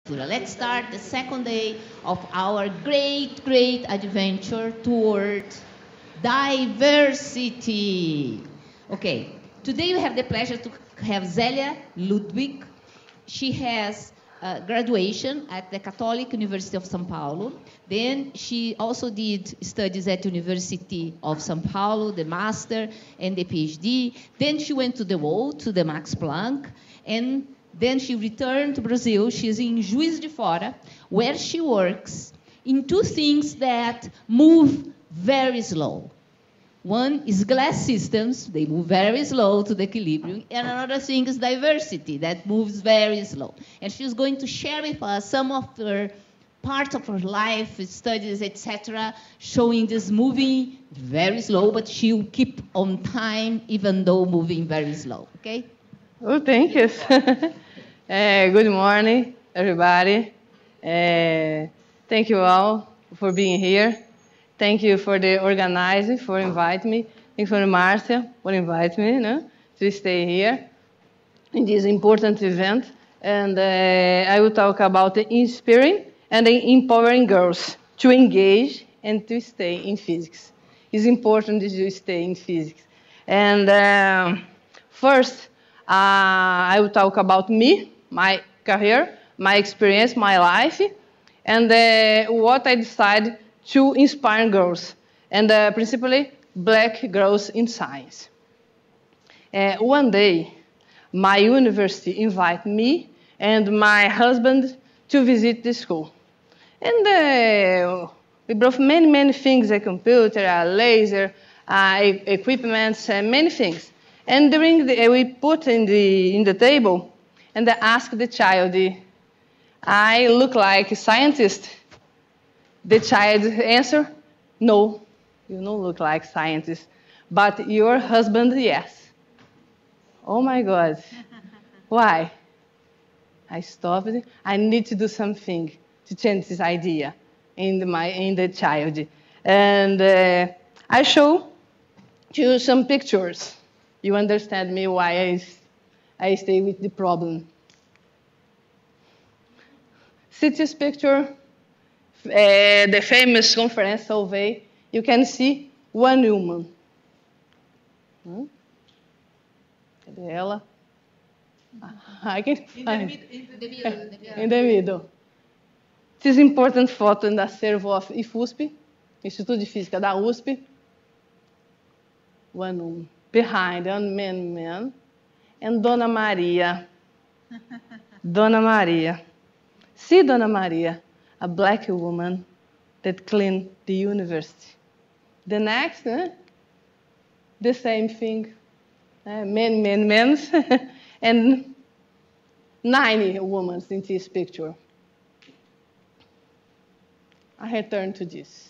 Let's start the second day of our great adventure toward diversity. Okay, today we have the pleasure to have Zélia Ludwig. She has graduation at the Catholic University of São Paulo. Then she also did studies at University of São Paulo, the master and the PhD. Then she went to the world, to the Max Planck, and then she returned to Brazil. She's in Juiz de Fora, where she works in two things that move very slow. One is glass systems, they move very slow to the equilibrium, and another thing is diversity, that moves very slow. And she's going to share with us some of her parts of her life, studies, etc., showing this moving very slow, but she'll keep on time even though moving very slow, okay? Oh, thank you. Good morning, everybody. Thank you all for being here. Thank you for the organizing, for inviting me. Thank you for Marcia for inviting me to stay here in this important event. And I will talk about the inspiring and the empowering girls to engage and to stay in physics. It's important that you stay in physics. And first, I will talk about me, my career, my experience, my life, and what I decided to inspire girls, and principally black girls in science. One day, my university invited me and my husband to visit the school. And we brought many things, a computer, a laser, equipment, many things. And we put in the table, and I asked the child, I look like a scientist? The child answered, no, you don't look like a scientist, but your husband, yes. Oh my God, why? I stopped, I need to do something to change this idea in the child. And I show you some pictures. You understand me why I stay with the problem. See this picture, the famous conference survey. You can see one woman. Cadê ela? I can find. In the middle. This important photo in the acervo of IFUSP, Instituto de Física da USP. One woman. Behind, one man, and Dona Maria. Dona Maria. See Dona Maria, a black woman that cleaned the university. The next, the same thing. Men, and 90 women in this picture. I return to this.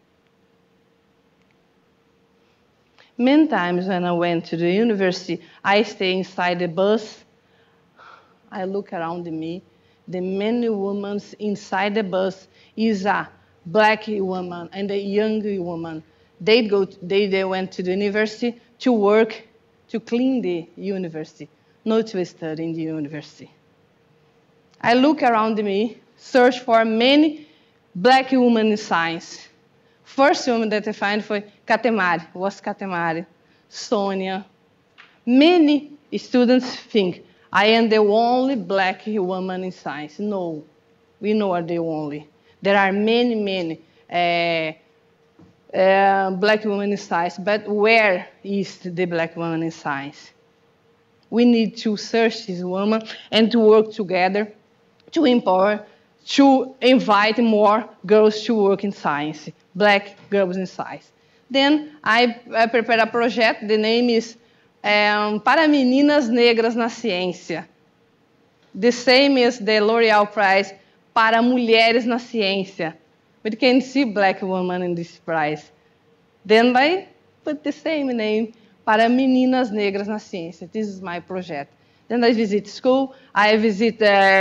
Many times when I went to the university, I stay inside the bus. I look around me. The many women inside the bus is a black woman and a young woman. They went to the university to work, to clean the university, not to study in the university. I look around me, search for many black women in science. First woman that I find was Katemari, Sonia. Many students think I am the only black woman in science. No, we know are the only. There are many black women in science, but where is the black woman in science? We need to search this woman and to work together to empower, to invite more girls to work in science, black girls in science. Then I prepared a project, the name is Para Meninas Negras na Ciência. The same as the L'Oréal Prize, Para Mulheres na Ciência. We can see black women in this prize. Then I put the same name, Para Meninas Negras na Ciência. This is my project. Then I visit school, I visit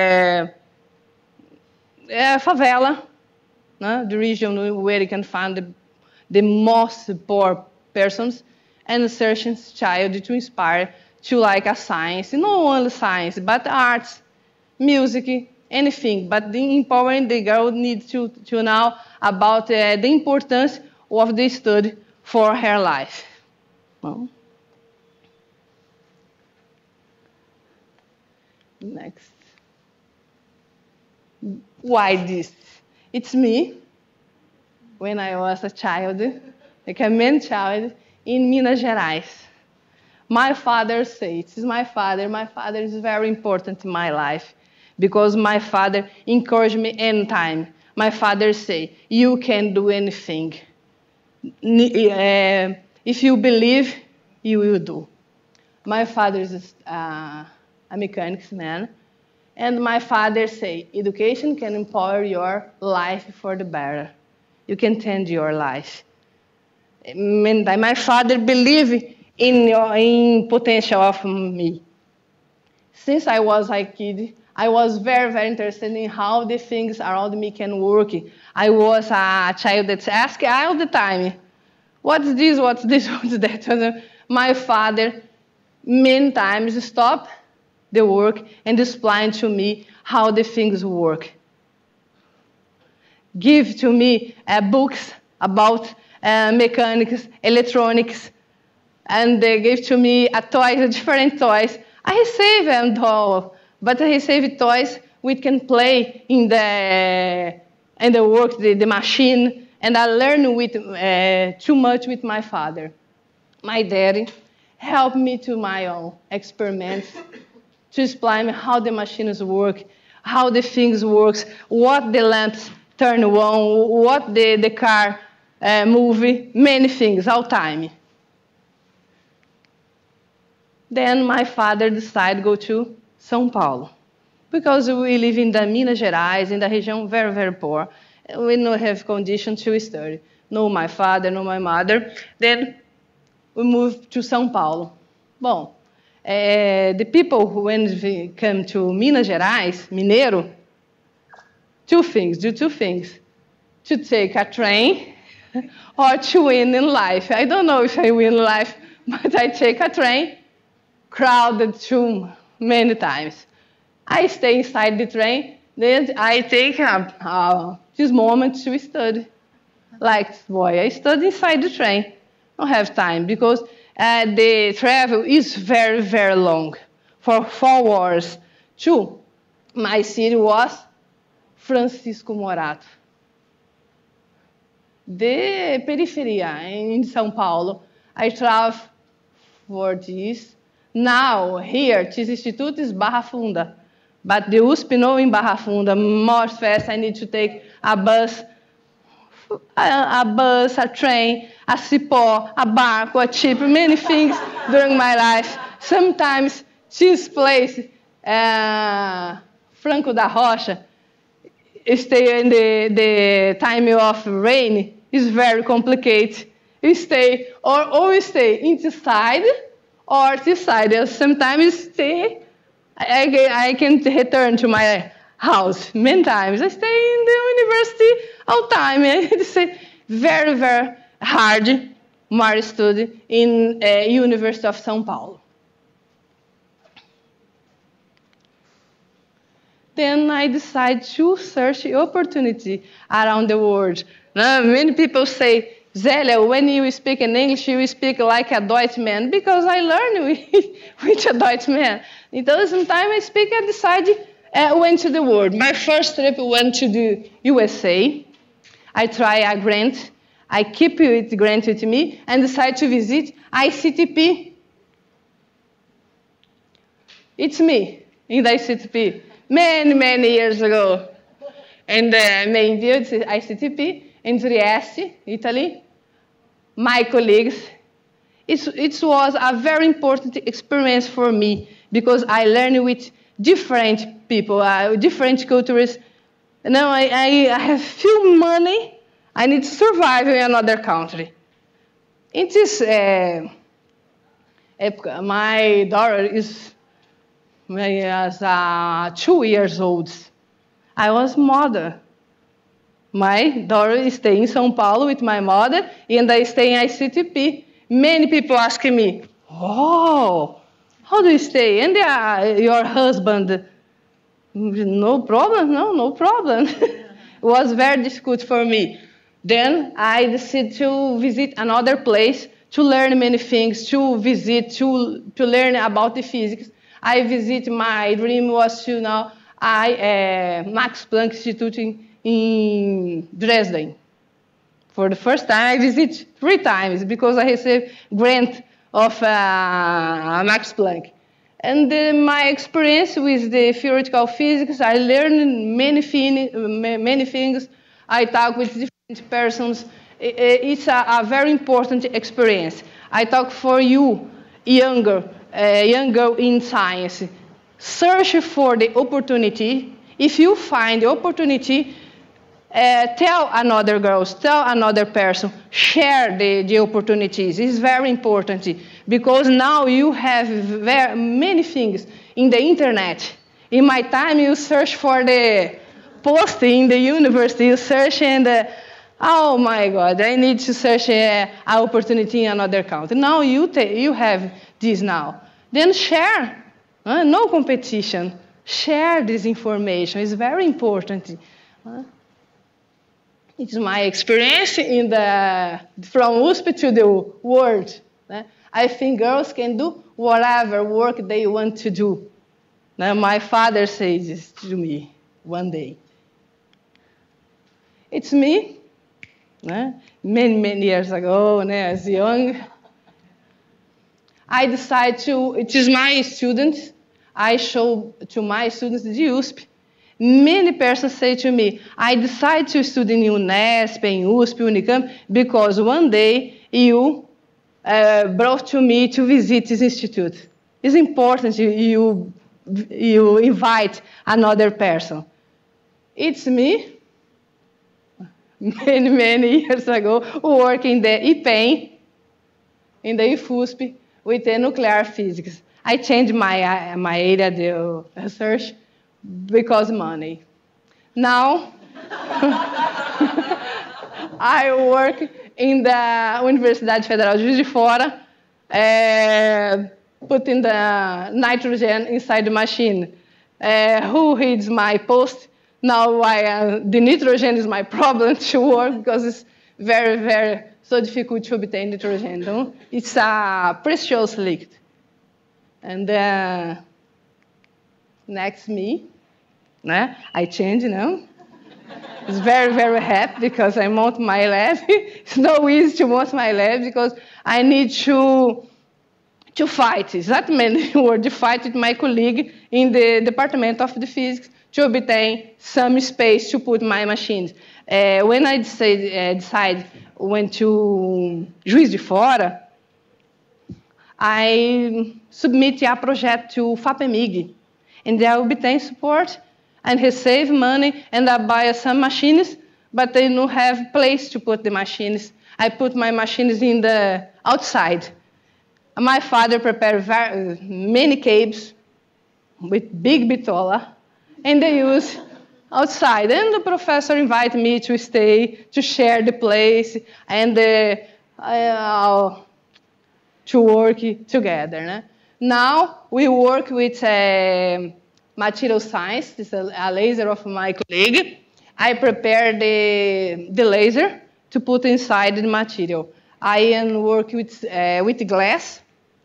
favela, the region where you can find the most poor persons, and searching child to inspire to like a science, not only science, but arts, music, anything, but the empowering the girl needs to know about the importance of the study for her life. Well, next. Why this? It's me, when I was a child, like a man child, in Minas Gerais. My father said, this is my father is very important in my life, because my father encouraged me anytime. My father said, you can do anything. If you believe, you will do. My father is a mechanics man, and my father say, education can empower your life for the better. You can change your life. And my father believed in potential of me. Since I was a kid, I was very, very interested in how the things around me can work. I was a child that asked all the time, what's this, what's this, what's that? My father many times stopped the work and explained to me how the things work. Give to me books about mechanics, electronics, and they gave to me different toys. I saved them all, but I saved toys we can play in the work, the machine, and I learned with too much with my father. My daddy helped me to my own experiments to explain how the machines work, how the things works, what the lamps turn on, what the car move, many things, all time. Then my father decided to go to São Paulo, because we live in the Minas Gerais, in the region very, very poor. We don't have condition to study. No my father, no my mother. Then we moved to São Paulo. Bom, the people who when we come to Minas Gerais, Mineiro, do two things. To take a train or to win in life. I don't know if I win in life, but I take a train, crowded too many times. I stay inside the train, then I take this moment to study. Like, boy, I study inside the train. Don't have time, because the travel is very, very long. For 4 hours. My city was Francisco Morato. The periferia in São Paulo, I travel for this. Now, here, this institute is Barra Funda. But the USP no in Barra Funda. More fast, I need to take a bus, a train, a cipó, a barco, a ship, many things during my life. Sometimes this place, Franco da Rocha, stay in the time of rain is very complicated. You stay or stay inside or this side. Sometimes stay. I can return to my house many times. I stay in the university all time. It's very, very hard my study in University of São Paulo. Then I decided to search opportunity around the world. Many people say, Zélia, when you speak in English, you speak like a Deutschman, because I learned with a Deutschman. Então, sometimes I decided, went to the world. My first trip went to the USA. I try a grant. I keep it grant with me and decide to visit ICTP. It's me in the ICTP. Many, many years ago. And I viewed ICTP in Trieste, Italy. My colleagues. It was a very important experience for me, because I learned with different people, different cultures. Now I have few money. I need to survive in another country. It is my daughter is 2 years old. I was mother. My daughter stay in São Paulo with my mother, and I stay in ICTP. Many people asking me, oh, how do you stay? And your husband? No problem, no problem. It was very difficult for me. Then I decided to visit another place to learn many things, to learn about the physics. My dream was to know Max Planck Institute in Dresden. For the first time, I visited 3 times because I received grant of Max Planck. And my experience with the theoretical physics, I learned many things. I talk with different persons. It's a very important experience. I talk for you, younger in science. Search for the opportunity. If you find the opportunity, tell another girls, tell another person, share the opportunities. It's very important because now you have many things in the internet. In my time, you search for the post in the university, you search and, oh my God, I need to search an opportunity in another country. Now you have this now. Then share, no competition. Share this information, it's very important. It's my experience from USP to the world. I think girls can do whatever work they want to do. My father says this to me one day. It's me, many years ago, as young. I decided it is my students, I show to my students the USP. Many persons say to me, I decided to study in UNESP, in USP, Unicamp, because one day you brought to me to visit this institute. It's important you invite another person. It's me, many years ago, working in the IPEM, in the IFUSP, with the nuclear physics. I changed my area of research because money. Now, I work in the Universidade Federal de Juiz de Fora, putting the nitrogen inside the machine. Who reads my post? Now the nitrogen is my problem to work because it's very so difficult to obtain nitrogen. No? It's a precious liquid. And next me, I change now. It's very happy because I mount my lab. It's not easy to mount my lab because I need to fight. It's not many words, to fight with my colleague in the Department of the Physics to obtain some space to put my machines. When I decide went to Juiz de Fora, I submit a project to FAPEMIG, and I obtain support and receive money, and I buy some machines, but they don't have place to put the machines. I put my machines in the outside. My father prepared many cables with big bitola, and they use outside. And the professor invited me to stay, to share the place, and to work together. Now we work with material science. This is a laser of my colleague. I prepare the laser to put inside the material. I am working with glass.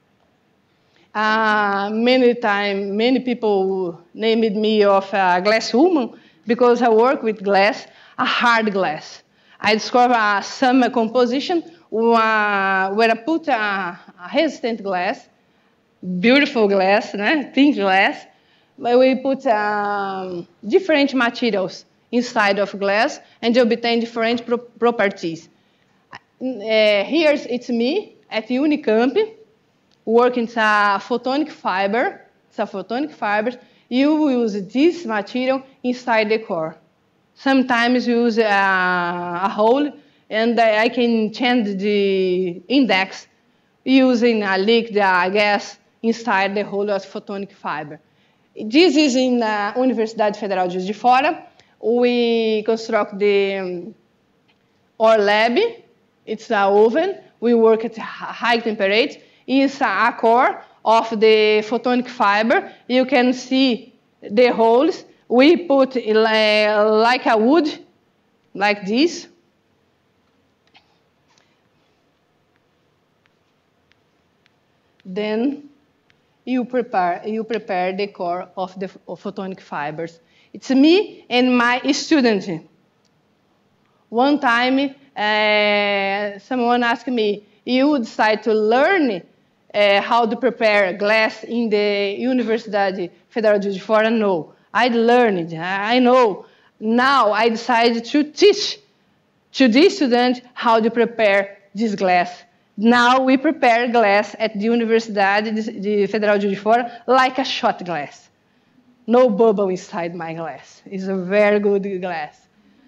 Many people named me of a glass woman because I work with glass, a hard glass. I discovered some composition where I put a resistant glass, beautiful glass, thin glass, but we put different materials inside of glass and obtain different properties. Here it's me at Unicamp, working with a photonic fiber. It's a photonic fiber. You use this material inside the core. Sometimes you use a hole, and I can change the index using a liquid, a gas inside the hole of photonic fiber. This is in the Universidade Federal de Juiz de Fora. We construct our lab. It's an oven. We work at high temperature. It's a core of the photonic fiber. You can see the holes, We put like a wood, like this. Then you prepare the core of the photonic fibers. It's me and my student. One time, someone asked me, you decide to learn how to prepare glass in the Universidade Federal de Juiz de Fora? No, I learned, I know. Now I decided to teach to this student how to prepare this glass. Now we prepare glass at the Universidade Federal de Juiz de Fora like a shot glass. No bubble inside my glass. It's a very good glass.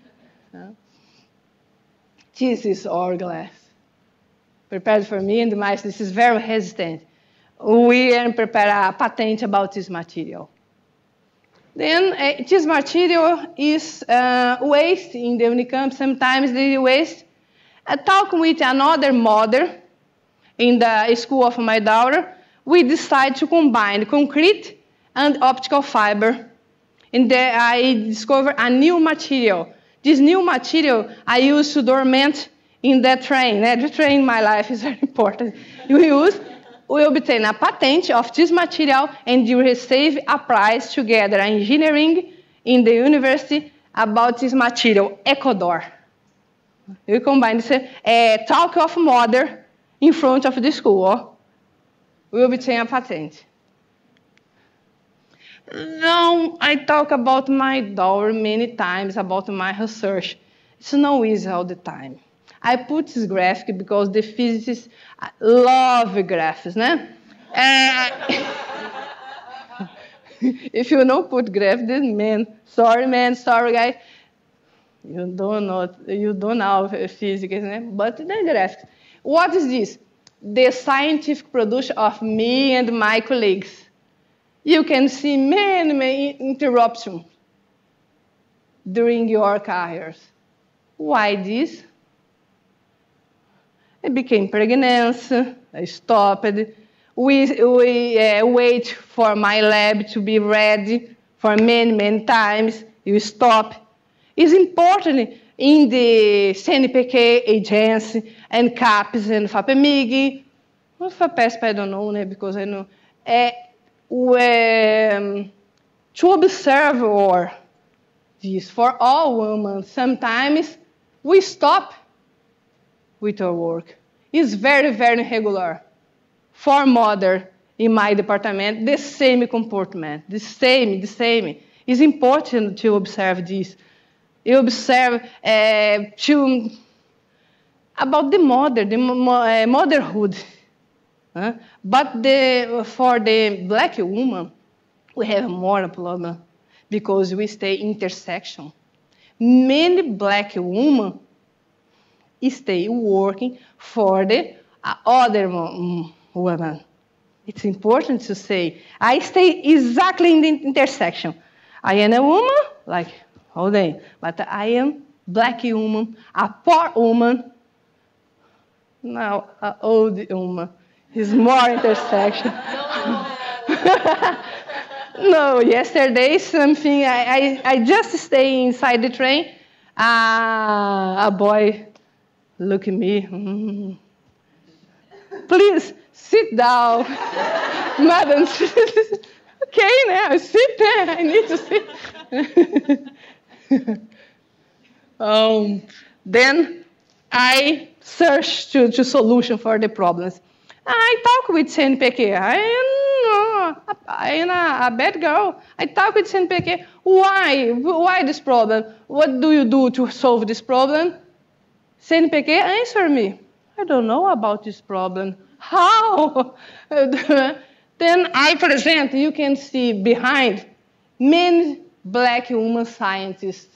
This is our glass. Prepared for me and my, this is very resistant. We prepare a patent about this material. Then this material is waste in the Unicamp. Sometimes they waste. I talk with another mother in the school of my daughter. We decide to combine concrete and optical fiber. And then I discover a new material. This new material I use to dormant in the train. The train in my life is very important. We obtain a patent of this material and you receive a prize together, engineering in the university about this material, Ecuador. We combine this talk of mother in front of the school. We obtain a patent. Now, I talk about my daughter many times, about my research. It's not easy all the time. I put this graphic because the physicists love graphics, né? If you don't put graphics, then man, sorry guys. You don't know physics, né? But the graphics. What is this? The scientific production of me and my colleagues. You can see many interruptions during your careers. Why this? I became pregnant, I stopped. We wait for my lab to be ready for many times. You stop. It's important in the CNPq agency and CAPES and FAPEMIG. Not FAPESP, I don't know, because I know. To observe or this for all women, sometimes we stop with our work. It's very regular. For mother in my department, the same comportment, the same. It's important to observe this. You observe about the mother, the motherhood. But for the black woman, we have more problem because we stay intersection. Many black women stay working for the other woman. It's important to say, I stay exactly in the intersection. I am a woman, like all day, but I am black woman, a poor woman, now an old woman. It's more intersection. No, yesterday something, I just stay inside the train, a boy look at me, please sit down, madam. Okay, now sit there, I need to sit. Then I search to solution for the problems. I talk with CNPq. I am a bad girl. I talk with CNPq. Why this problem? What do you do to solve this problem? CNPq answer me. I don't know about this problem. How? Then I present. You can see behind many black women scientists.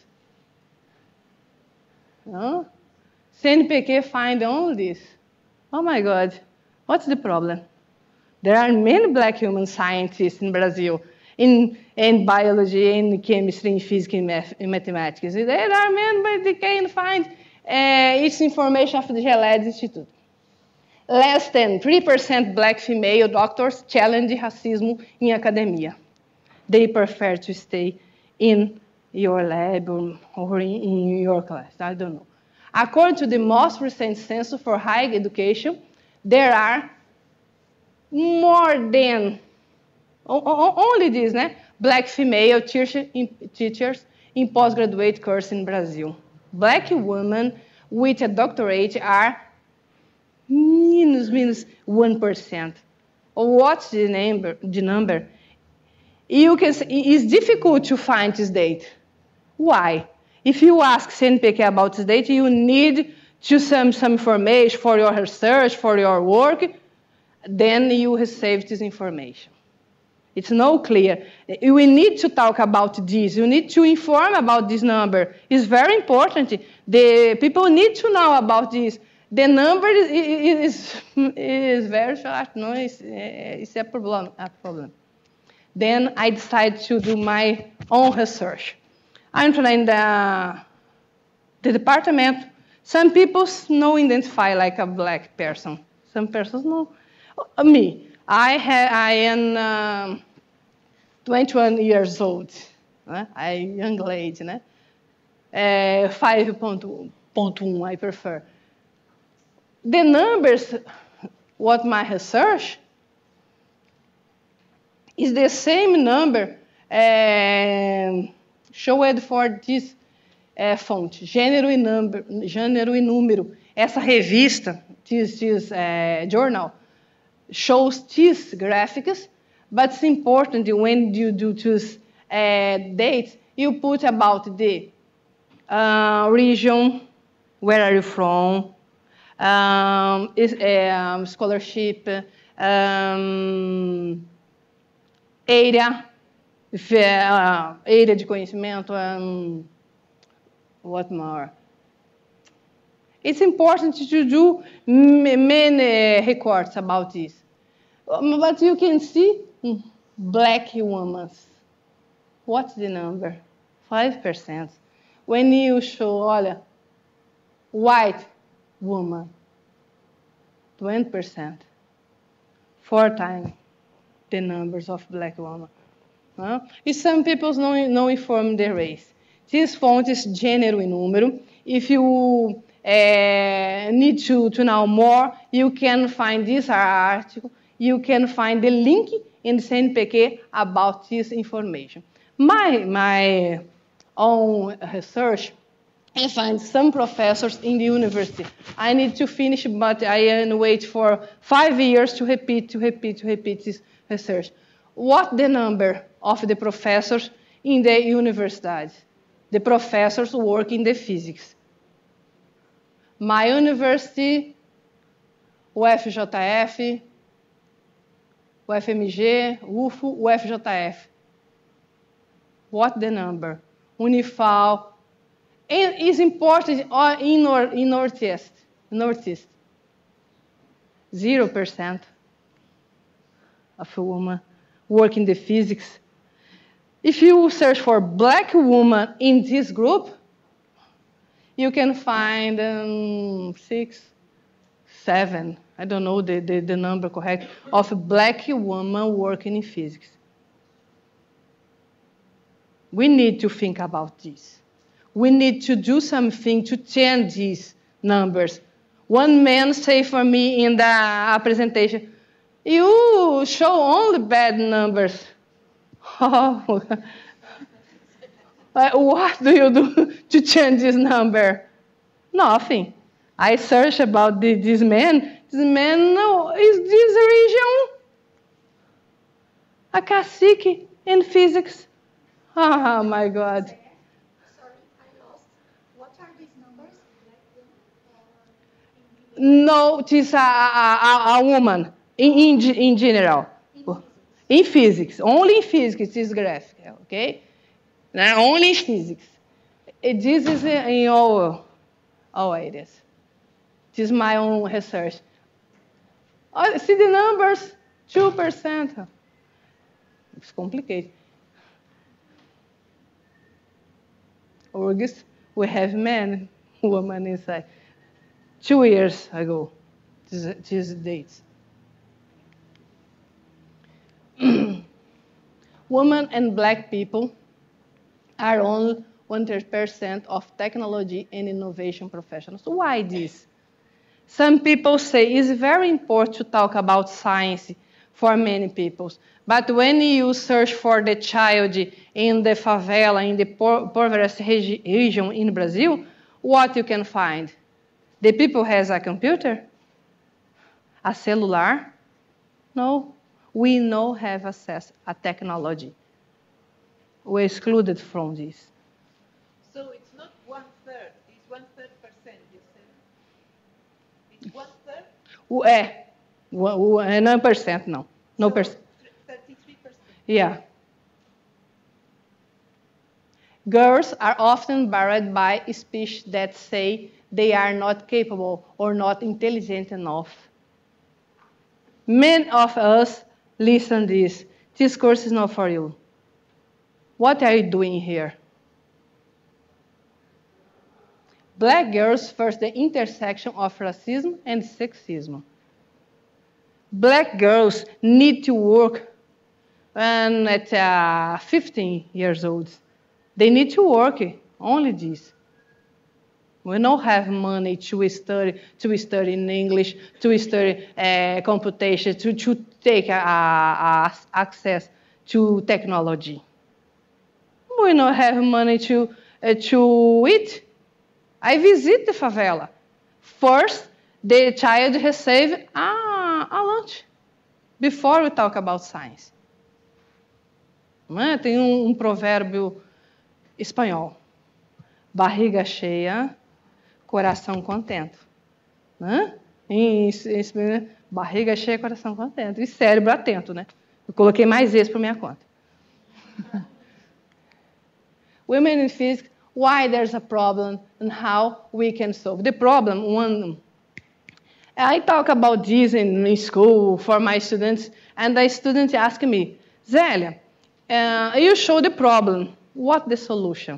CNPq find all this. Oh my God. What's the problem? There are many black women scientists in Brazil, in biology, in chemistry, in physics, in mathematics. There are many, but they can't find its information of the GELED Institute. Less than 3% black female doctors challenge racism in academia. They prefer to stay in your lab or in your class. I don't know. According to the most recent census for higher education, there are more than only this, né? Black female teachers in postgraduate course in Brazil. Black women with a doctorate are minus 1%. What's the number? You can see, it's difficult to find this date. Why? If you ask CNPq about this date, you need to some information for your research, for your work, then you receive this information. It's not clear. We need to talk about this. You need to inform about this number. It's very important. The people need to know about this. The number is very short. No, it's a problem. Then I decided to do my own research. I'm in the department. Some people don't identify like a black person. Some persons know. Me. I am 21 years old. I'm a young lady. 5.1 I prefer. The numbers, what my research, is the same number showed for this fonte, Gênero e Número. Essa revista, this journal, shows these graphics, but it's important when you do choose dates, you put about the region, where are you from, scholarship, area de conhecimento, what more? It's important to do many records about this. But you can see black women. What's the number? 5%. When you show, olha, white woman, 20%. 4 times the numbers of black women. Some people não inform the race. This font is Gênero e Número. If you need to know more, you can find this article. You can find the link in the CNPq about this information. My own research, I find some professors in the university. I need to finish, but I wait for 5 years to repeat this research. What the number of the professors in the university? The professors work in the physics. My university, UFJF, UFMG, UFO, UFJF. What the number? Unifal. And it's important in Northeast. 0% of a woman work in the physics. If you search for black woman in this group, you can find 6, 7, I don't know the number correct, of black women working in physics. We need to think about this. We need to do something to change these numbers. One man said for me in the presentation, you show only bad numbers. Oh. What do you do to change this number? Nothing. I search about this man. This man is this region. A cacique in physics. Oh my God. Sorry, I lost. What are these numbers? No, it is a woman in general. In physics. Only in physics this graphic, okay? Now, only in physics. This is in all areas. This is my own research. Oh, see the numbers? 2%. It's complicated. August, we have men, women inside. 2 years ago, these dates. Women and black people are only 1% of technology and innovation professionals. Why this? Some people say it's very important to talk about science for many people. But when you search for the child in the favela, in the poorest region in Brazil, what you can find? The people has a computer? A cellular? No. We no have access to technology. We're excluded from this. So it's not 1/3, it's 1/3%, you said? It's 1/3? 9%, no. No So percent. 33%. Yeah. Girls are often barred by speech that say they are not capable or not intelligent enough. Many of us listen to this. This course is not for you. What are you doing here? Black girls face the intersection of racism and sexism. Black girls need to work when at 15 years old. They need to work, only this. We don't have money to study in English, to study computation, to take access to technology. We don't have money to eat. I visit the favela. First, the child receives a lunch before we talk about science. Tem provérbio espanhol. Barriga cheia, coração contento. Barriga cheia, coração contento. E cérebro atento, né? Eu coloquei mais esse para minha conta. Women in physics, why there's a problem and how we can solve. The problem, I talk about this in school for my students, and the student asked me, Zélia, you show the problem. What the solution?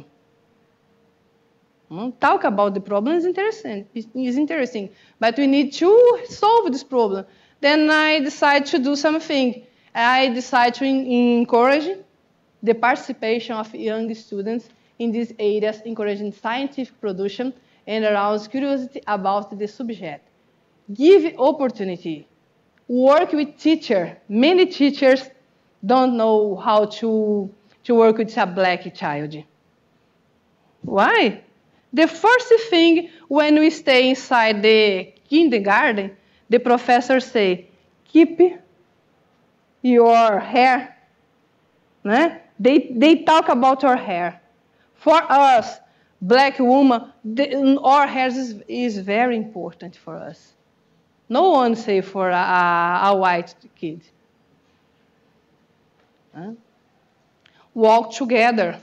Talk about the problem is interesting, but we need to solve this problem. Then I decide to do something. I decide to encourage the participation of young students in these areas, encouraging scientific production and arouse curiosity about the subject. Give opportunity. Work with teacher. Many teachers don't know how to work with a black child. Why? The first thing when we stay inside the kindergarten, the professor say, keep your hair. They talk about our hair. For us, black women, our hair is very important for us. No one say for a white kid. Walk together.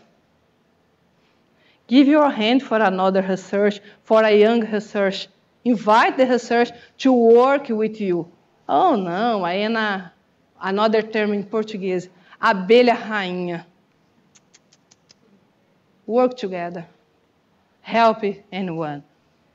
Give your hand for another research, for a young research. Invite the research to work with you. Oh, não, aí another term in Portuguese, abelha rainha. Work together. Help anyone.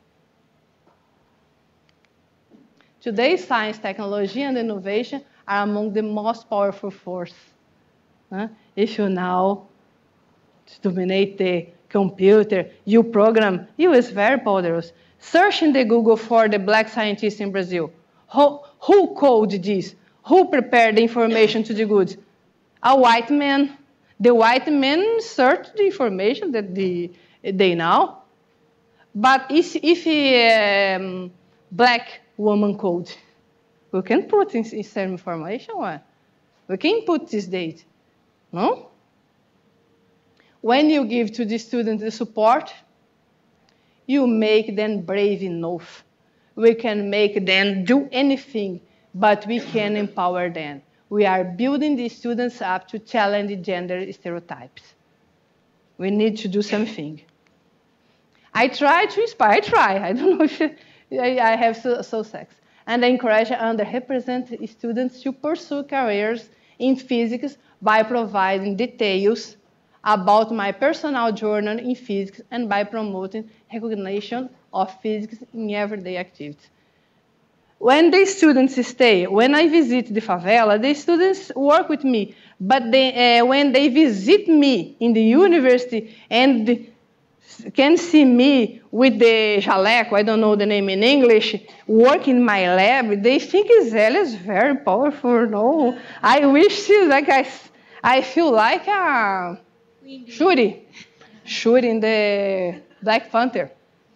Today, science, technology, and innovation are among the most powerful forces. If you know to dominate the computer, you program, you is very powerful. Search in the Google for the black scientists in Brazil. Who coded this? Who prepared the information to the goods? A white man. The white men search the information that they know. But if a black woman code, we can put in some information. We can put this date. No? When you give to the student the support, you make them brave enough. We can make them do anything, but we can empower them. We are building the students up to challenge gender stereotypes. We need to do something. I try to inspire. I don't know if I have success. And I encourage underrepresented students to pursue careers in physics by providing details about my personal journey in physics and by promoting recognition of physics in everyday activities. When the students stay, when I visit the favela, the students work with me. But when they visit me in the university and can see me with the jaleco, I don't know the name in English, work in my lab, they think Zélia is very powerful. No, I wish she's like I feel like a Shuri in the Black Panther.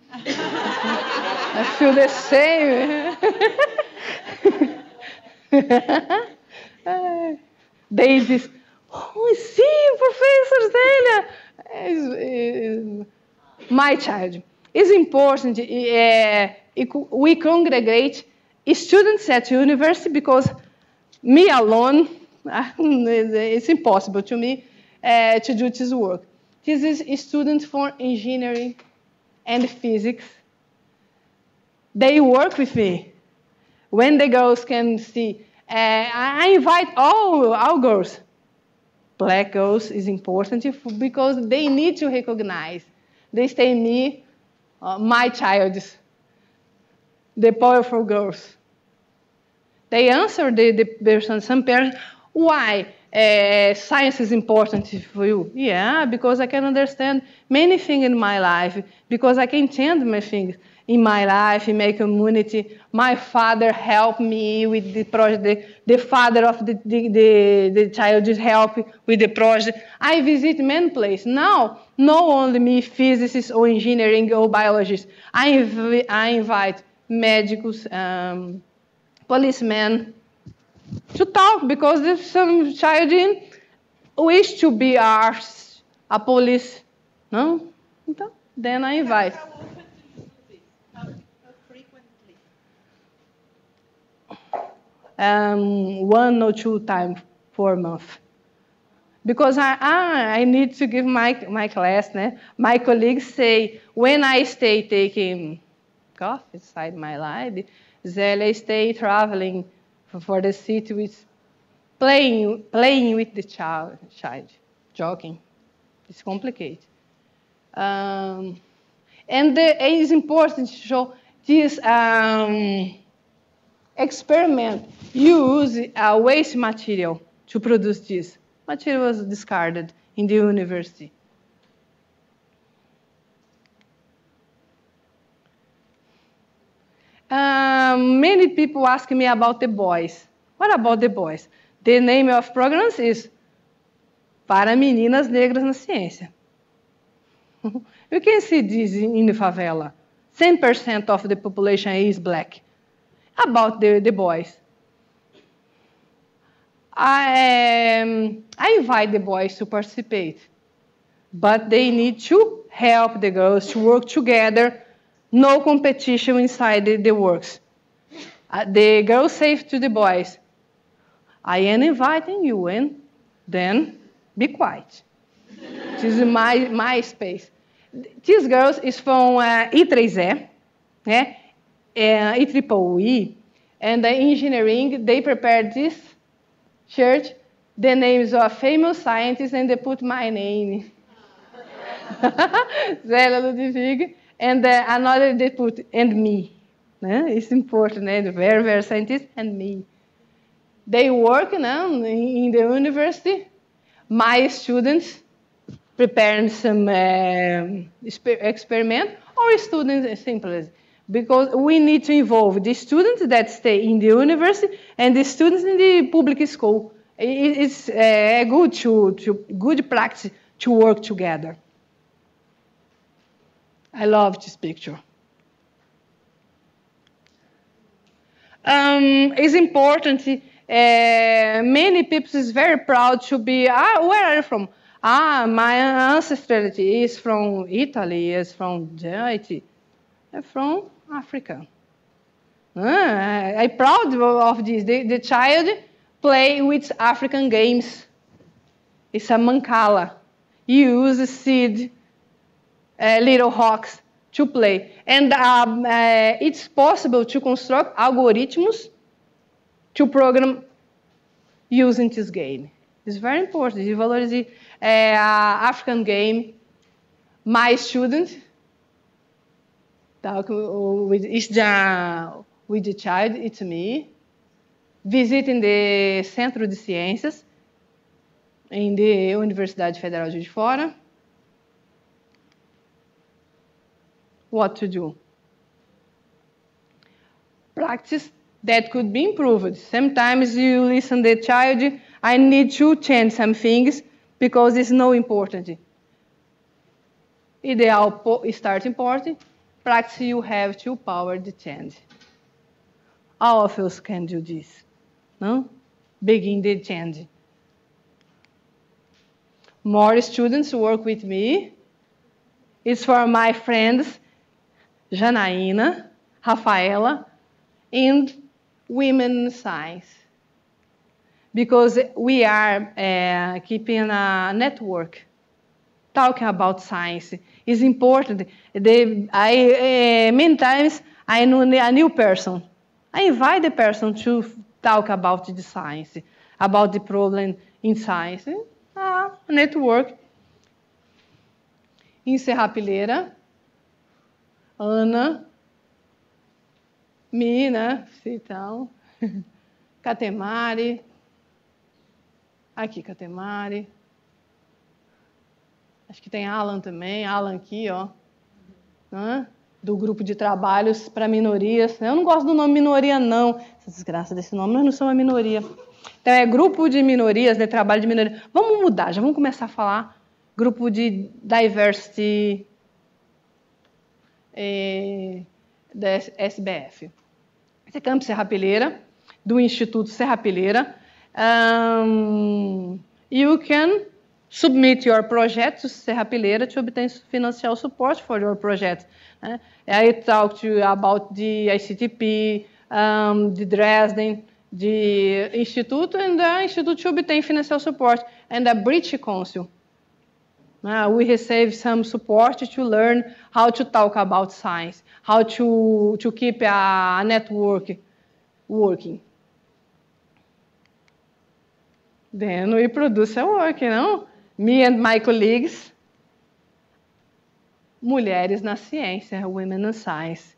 I feel the same. Daisy, sim, Professor Zélia. My child. It's important. We congregate students at university because me alone, it's impossible to me to do this work. This is students for engineering and physics. They work with me. When the girls can see, I invite all girls. Black girls is important because they need to recognize. They say me, my child, the powerful girls. They answer the person, some parents, why science is important for you? Yeah, because I can understand many things in my life, because I can change my things in my life, in my community. My father helped me with the project. The father of the child helped with the project. I visit many places. Now, not only me, physicists or engineering or biologists. I invite medicals, policemen to talk because there's some child wish to be arts, a police. No? Then I invite. How often do you do this? How frequently? 1 or 2 times per month. Because I need to give my class, né? My colleagues say, when I stay taking coffee inside my lab, Zélia stay traveling for the city with playing with the child, joking. It's complicated. And it is important to show this experiment use a waste material to produce this. Material was discarded in the university. Many people ask me about the boys. What about the boys? The name of programs is Para Meninas Negras na Ciência. You can see this in the favela. 10% of the population is black. About the boys. I invite the boys to participate, but they need to help the girls to work together. No competition inside the works. The girls say to the boys, I am inviting you in, then be quiet. This is my space. This girl is from I3E, IEEE, and the engineering, they prepared this shirt, the names of famous scientists, and they put my name. Zélia Ludwig, and another they put, and me. It's important, very, very scientist, and me. They work in the university. My students preparing some experiment, or students simply, because we need to involve the students that stay in the university and the students in the public school. It's good practice to work together. I love this picture. It's important. Many people is very proud to be. Where are you from? My ancestry is from Italy. Is from Haiti. I'm from Africa. I'm proud of this. The child play with African games. It's a mancala. You use seed, little rocks to play. And it's possible to construct algorithms to program using this game. It's very important. You valorize African game. My student talk with the child, it's me, visiting the Centro de Ciências, em the Universidade Federal de Juiz de Fora. What to do? Practice that could be improved. Sometimes you listen to the child, I need to change some things because it's not important. Ideal start important. Practice you have to power the change. All of us can do this. No? Begin the change. More students work with me. It's for my friends, Janaína, Rafaela, and women in science. Because we are keeping a network, talking about science. It's important. Many times I know a new person. I invite the person to talk about the science, about the problem in science. Network. Em Serrapilheira, Ana, Mina, então, Catemari, aqui Catemari, acho que tem Alan também, Alan aqui, ó, do grupo de trabalhos para minorias. Eu não gosto do nome minoria, não. Essa desgraça desse nome, nós não somos uma minoria. Então, é grupo de minorias, né, trabalho de minoria. Vamos mudar, já vamos começar a falar grupo de diversity da SBF. Esse é Campo Serrapilheira, do Instituto Serrapilheira. You can submit your project to Serrapilheira to obtain financial support for your project. I talked to you about the ICTP, the Dresden, the Institute, and the Institute to obtain financial support, and the British Council. We receive some support to learn how to talk about science, how to keep a network working. Then we produce a work, Me and my colleagues, mulheres na ciência, women in science.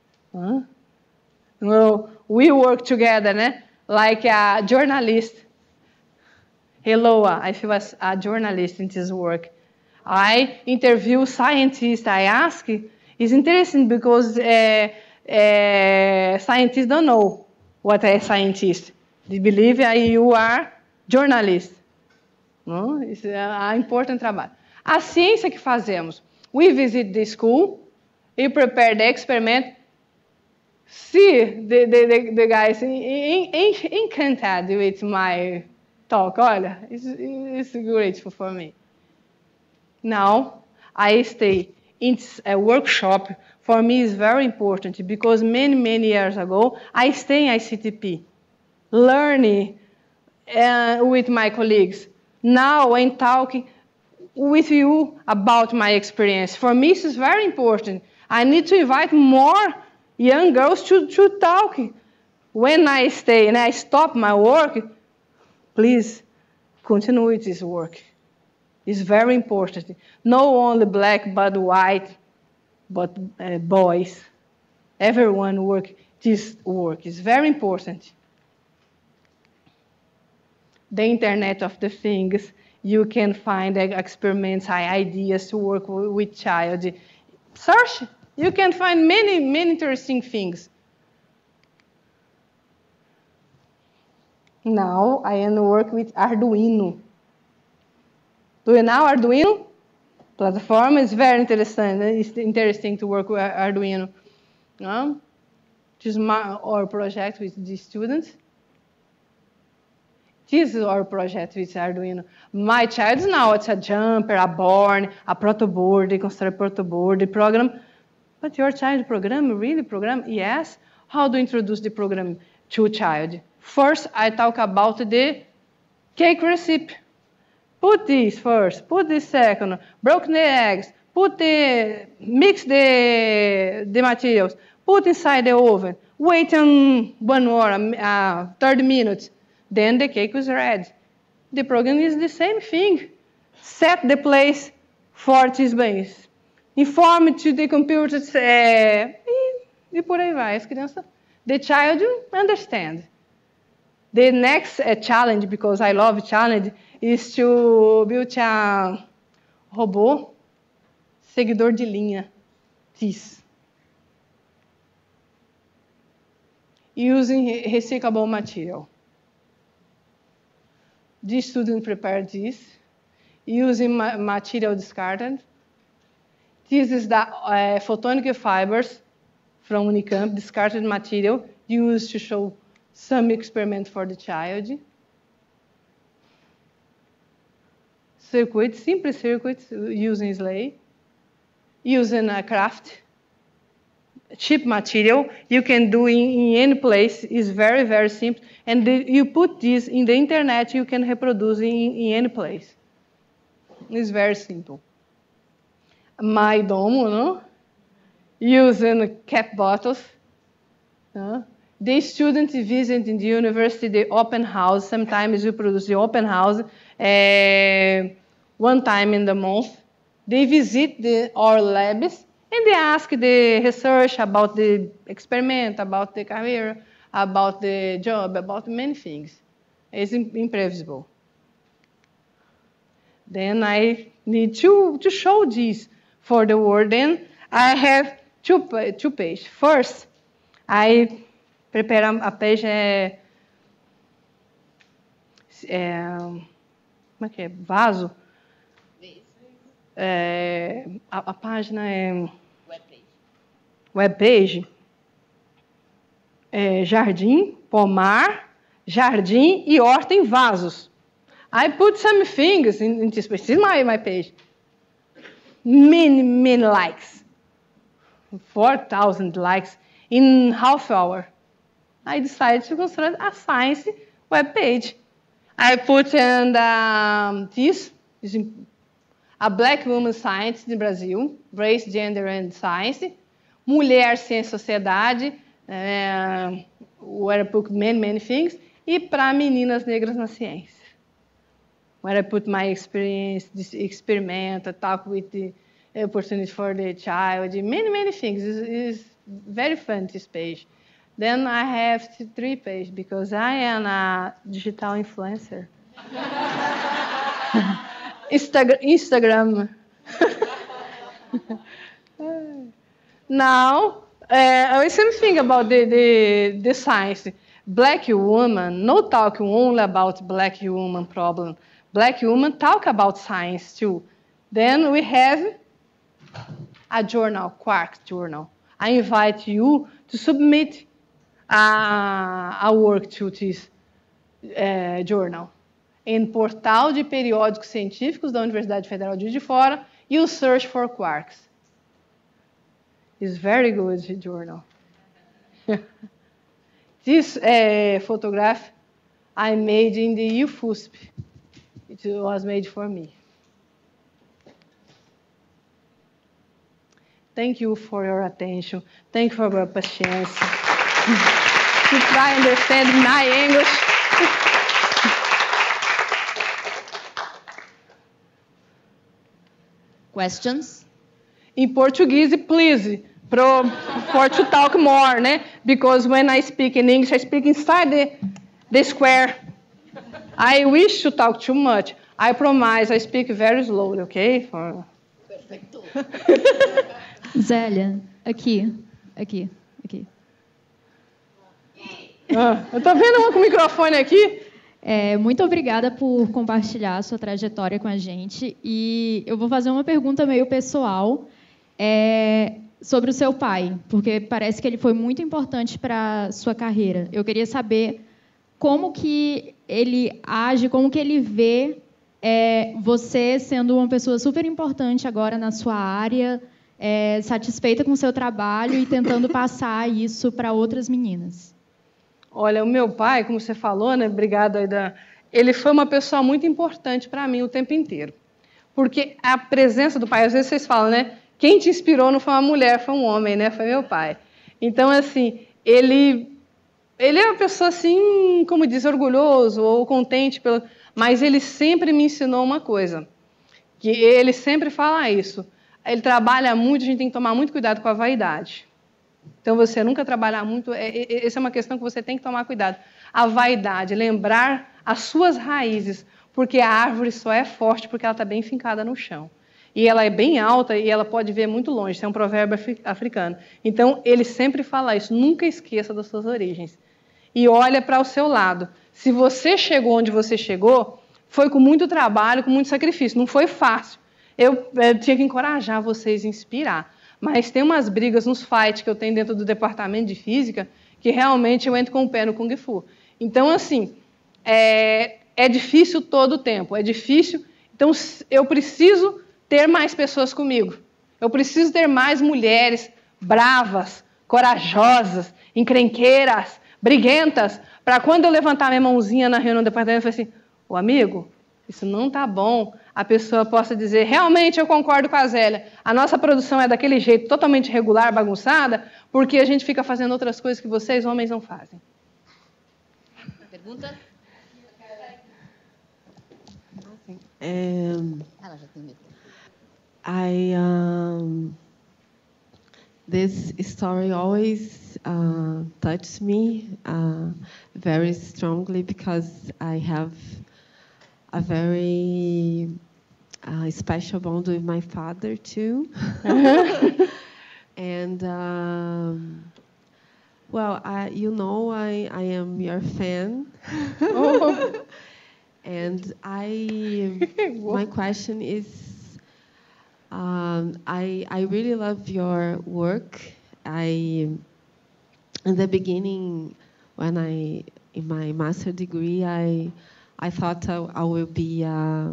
We work together, like a journalist. Hello, I feel as a journalist in this work. I interview scientists. I ask. It's interesting because scientists don't know what a scientist. They believe you are journalist. Não? Isso é um importante trabalho. A ciência que fazemos. We visit the school. We prepare the experiment. See the guys encanted with my talk. Olha, it's grateful for me. Now, I stay in a workshop. For me, is very important because many years ago, I stay in ICTP, learning with my colleagues. Now, I'm talking with you about my experience. For me, this is very important. I need to invite more young girls to talk. When I stay and I stop my work, please continue with this work. It's very important. Not only black, but white, but boys. Everyone work this work. It's very important. The Internet of the Things, you can find experiments, ideas to work with child. Search, you can find many interesting things. Now I am work with Arduino. Do you know Arduino? Platform is very interesting. It's interesting to work with Arduino. This is our project with the students. This is our project with Arduino. My child now, it's a jumper, a born, a protoboard, a construct protoboard, program. But your child program, really program? Yes. How do you introduce the program to a child? First, I talk about the cake recipe. Put this first, put this second, broke the eggs, mix the materials, put inside the oven, wait 1 hour, 30 minutes, then the cake is ready. The program is the same thing. Set the place for this base. Inform to the computer, e por aí vai, as crianças, the child understand. The next challenge, because I love challenge, is to build a robô seguidor de linha, this, using recyclable material. This student prepared this, using material discarded. This is the photonic fibers from Unicamp, discarded material, used to show some experiment for the child. Circuits, simple circuits using SLAE, using a craft, cheap material. You can do in any place. It's very, very simple. And you put this in the internet, you can reproduce in any place. It's very simple. My domo, no? Using cap bottles. The students visit in the university the open house. Sometimes we produce the open house one time in the month. They visit our labs and they ask the research about the experiment, about the career, about the job, about many things. It's imprevisible. Then I need to show this for the world. Then I have two pages. First, I prepare a page. Como é que é? Vaso. A página é webpage. Jardim, pomar, jardim e horta em vasos. I put some things in this page. This is my page. Many likes. 4,000 likes in half hour. I decided to construct a science web page. I put in this is a black woman science in Brazil, race, gender and science. Mulher, ciência e sociedade. Where I put many things. E para meninas negras na ciência. Where I put my experience, this experiment, I talk with the opportunity for the child, many things. It's very fun, this page. Then I have 3 pages because I am a digital influencer. Instagram. Now, same thing about the science. Black woman, no talk only about black woman problem. Black women talk about science too. Then we have a journal, Quark Journal. I invite you to submit a work to this journal. Em portal de periódicos científicos da Universidade Federal de Juiz de Fora, you search for quarks. It's very good journal. This photograph I made in the UFUSP. It was made for me. Thank you for your attention. Thank you for your patience. To try to understand my English. Questions? In Portuguese, please, for to talk more, né? Because when I speak in English, I speak inside the square. I wish to talk too much. I promise I speak very slowly, okay? Perfeito. Zélia, aqui. Eu tô vendo uma com o microfone aqui. Muito obrigada por compartilhar a sua trajetória com a gente. E eu vou fazer uma pergunta meio pessoal sobre o seu pai, porque parece que ele foi muito importante para a sua carreira. Eu queria saber como que ele age, como que ele vê você sendo uma pessoa super importante agora na sua área, satisfeita com o seu trabalho e tentando passar isso para outras meninas. Olha, o meu pai, como você falou, né? Obrigada, Aida. Ele foi uma pessoa muito importante para mim o tempo inteiro. Porque a presença do pai, às vezes vocês falam, né? Quem te inspirou não foi uma mulher, foi um homem, né? Foi meu pai. Então, assim, ele é uma pessoa, assim, como diz, orgulhoso ou contente, mas ele sempre me ensinou uma coisa, que ele sempre fala isso. Ele trabalha muito, a gente tem que tomar muito cuidado com a vaidade. Então, você nunca trabalhar muito, essa é uma questão que você tem que tomar cuidado. A vaidade, lembrar as suas raízes, porque a árvore só é forte porque ela está bem fincada no chão. E ela é bem alta e ela pode ver muito longe. Isso é um provérbio africano. Então, ele sempre fala isso. Nunca esqueça das suas origens. E olha para o seu lado. Se você chegou onde você chegou, foi com muito trabalho, com muito sacrifício. Não foi fácil. Eu tinha que encorajar vocês, inspirar. Mas tem umas brigas nos fights que eu tenho dentro do departamento de física que realmente eu entro com o pé no Kung Fu. Então, assim, é difícil todo o tempo. É difícil. Então, eu preciso ter mais pessoas comigo. Eu preciso ter mais mulheres bravas, corajosas, encrenqueiras, briguentas, para quando eu levantar minha mãozinha na reunião do departamento, eu falar assim, ô amigo, isso não está bom. A pessoa possa dizer, realmente eu concordo com a Zélia, a nossa produção é daquele jeito, totalmente irregular, bagunçada, porque a gente fica fazendo outras coisas que vocês, homens, não fazem. Pergunta? Ela já tem medo. This story always touched me very strongly because I have a very special bond with my father too. And well, you know, I am your fan. And my question is, I really love your work. In the beginning, when in my master degree, I thought I will be a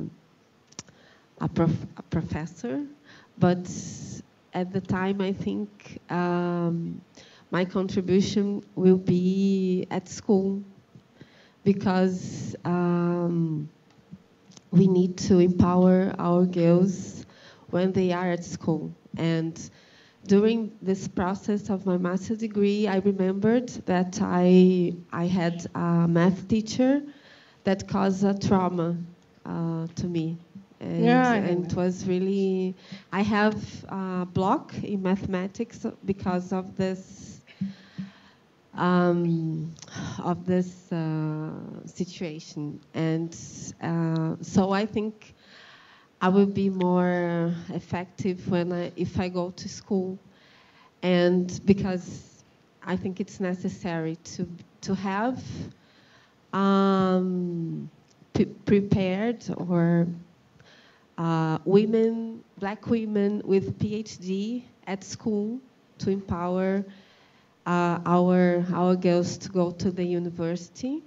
professor, but at the time, I think my contribution will be at school, because we need to empower our girls when they are at school. And during this process of my master's degree, I remembered that I had a math teacher that caused a trauma to me. And it was really, I have a block in mathematics because of this situation. And so I think I will be more effective if I go to school, and because I think it's necessary to have prepared or black women with PhD at school to empower our girls to go to the university,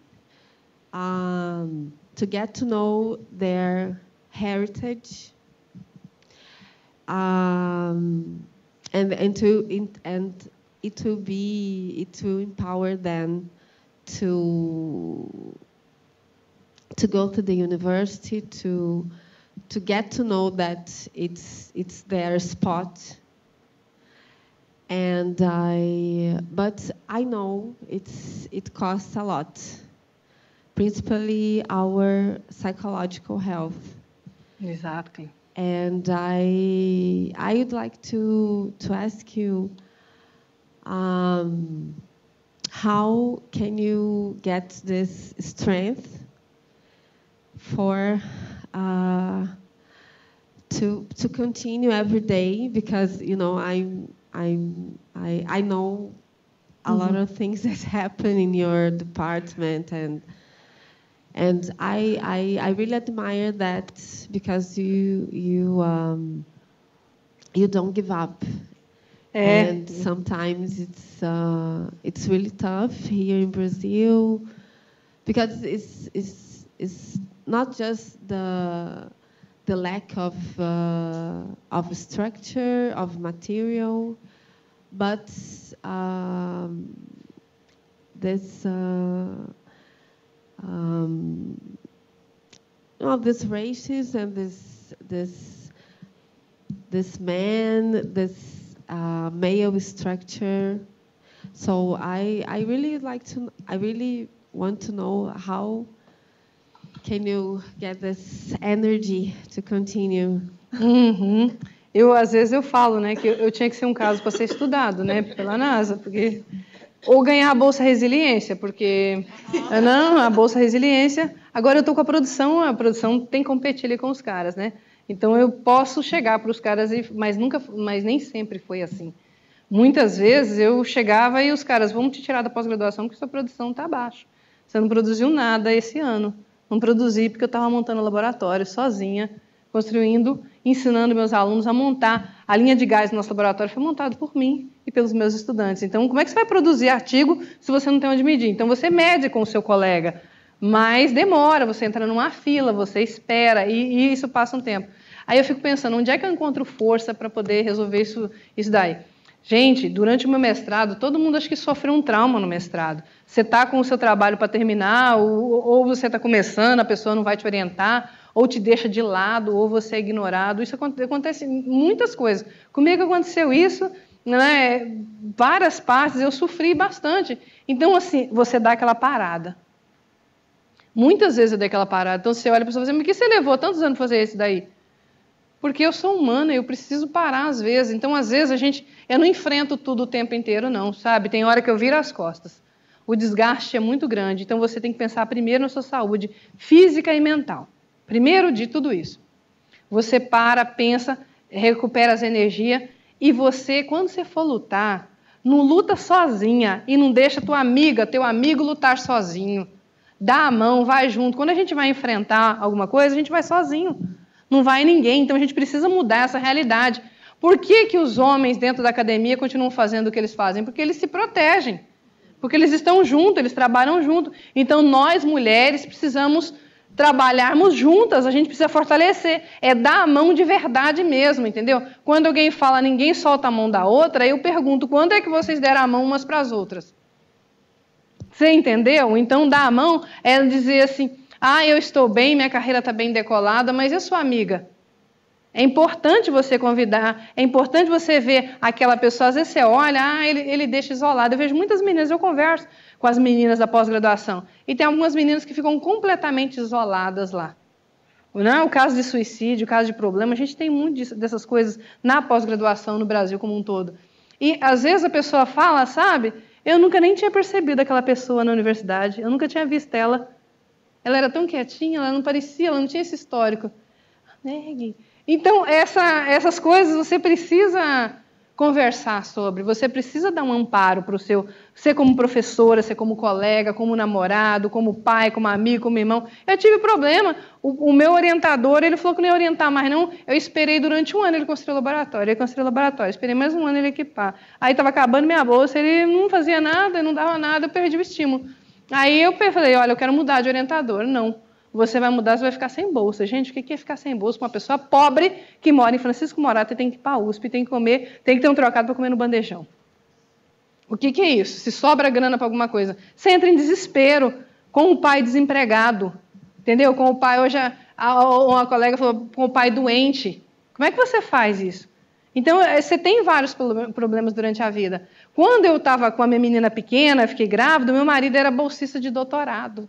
to get to know their heritage, and it will empower them to go to the university, to get to know that it's their spot. But I know it costs a lot, principally our psychological health. Exactly. And I would like to ask you, how can you get this strength for to continue every day? Because I know a lot of things that happen in your department, and I really admire that, because you don't give up. And sometimes it's really tough here in Brazil, because it's not just the lack of structure, of material, but this racism, this male structure. So I really want to know, how can you get this energy to continue? Às vezes eu falo, né, que eu tinha que ser um caso para ser estudado, né, pela NASA, porque Ou ganhar a Bolsa Resiliência, porque não, a Bolsa Resiliência, agora eu estou com a produção tem que competir ali com os caras, né? Então eu posso chegar para os caras, mas nem sempre foi assim. Muitas vezes eu chegava e os caras, vamos te tirar da pós-graduação porque sua produção está abaixo. Você não produziu nada esse ano. Não produzi porque eu estava montando laboratório sozinha, construindo, ensinando meus alunos a montar. A linha de gás do nosso laboratório foi montada por mim e pelos meus estudantes. Então, como é que você vai produzir artigo se você não tem onde medir? Então, você mede com o seu colega, mas demora, você entra numa fila, você espera, e isso passa um tempo. Aí eu fico pensando, onde é que eu encontro força para poder resolver isso daí? Gente, durante o meu mestrado, todo mundo acho que sofreu um trauma no mestrado. Você está com o seu trabalho para terminar, ou você está começando, a pessoa não vai te orientar, ou te deixa de lado, ou você é ignorado. Isso acontece em muitas coisas. Comigo aconteceu isso, né? Várias partes, eu sofri bastante. Então, assim, você dá aquela parada. Muitas vezes eu dei aquela parada. Então, você olha para a pessoa e fala assim, por que você levou tantos anos para fazer isso daí? Porque eu sou humana, eu preciso parar às vezes. Então, às vezes, eu não enfrento tudo o tempo inteiro, não, sabe? Tem hora que eu viro as costas. O desgaste é muito grande. Então, você tem que pensar primeiro na sua saúde física e mental. Primeiro de tudo isso. Você para, pensa, recupera as energias. E você, quando você for lutar, não luta sozinha e não deixa tua amiga, teu amigo lutar sozinho. Dá a mão, vai junto. Quando a gente vai enfrentar alguma coisa, a gente vai sozinho. Não vai ninguém, então a gente precisa mudar essa realidade. Por que os homens dentro da academia continuam fazendo o que eles fazem? Porque eles se protegem, porque eles estão juntos, eles trabalham juntos. Então nós, mulheres, precisamos trabalharmos juntas, a gente precisa fortalecer, é dar a mão de verdade mesmo, entendeu? Quando alguém fala, ninguém solta a mão da outra, eu pergunto, quando é que vocês deram a mão umas para as outras? Você entendeu? Então dar a mão é dizer assim, eu estou bem, minha carreira está bem decolada, mas e a sua amiga? É importante você convidar, é importante você ver aquela pessoa, às vezes você olha, ele deixa isolado. Eu vejo muitas meninas, eu converso com as meninas da pós-graduação, e tem algumas meninas que ficam completamente isoladas lá. Não, o caso de suicídio, o caso de problema, a gente tem muito dessas coisas na pós-graduação no Brasil como um todo. E às vezes a pessoa fala, sabe, eu nunca nem tinha percebido aquela pessoa na universidade, eu nunca tinha visto ela. Ela era tão quietinha, ela não parecia, ela não tinha esse histórico. Então, essas coisas você precisa conversar sobre, você precisa dar um amparo para o seu, você como professora, você como colega, como namorado, como pai, como amigo, como irmão. Eu tive problema, o meu orientador, ele falou que não ia orientar mais não, eu esperei durante um ano ele construir o laboratório, esperei mais um ano ele equipar. Aí estava acabando minha bolsa, ele não fazia nada, não dava nada, eu perdi o estímulo. Aí eu falei, olha, eu quero mudar de orientador. Não, você vai mudar, você vai ficar sem bolsa. Gente, o que é ficar sem bolsa com uma pessoa pobre que mora em Francisco Morato e tem que ir para a USP, tem que comer, tem que ter um trocado para comer no bandejão? O que é isso? Se sobra grana para alguma coisa, você entra em desespero com o pai desempregado, entendeu? Com o pai, hoje uma colega falou, com o pai doente. Como é que você faz isso? Então, você tem vários problemas durante a vida. Quando eu estava com a minha menina pequena, fiquei grávida, meu marido era bolsista de doutorado.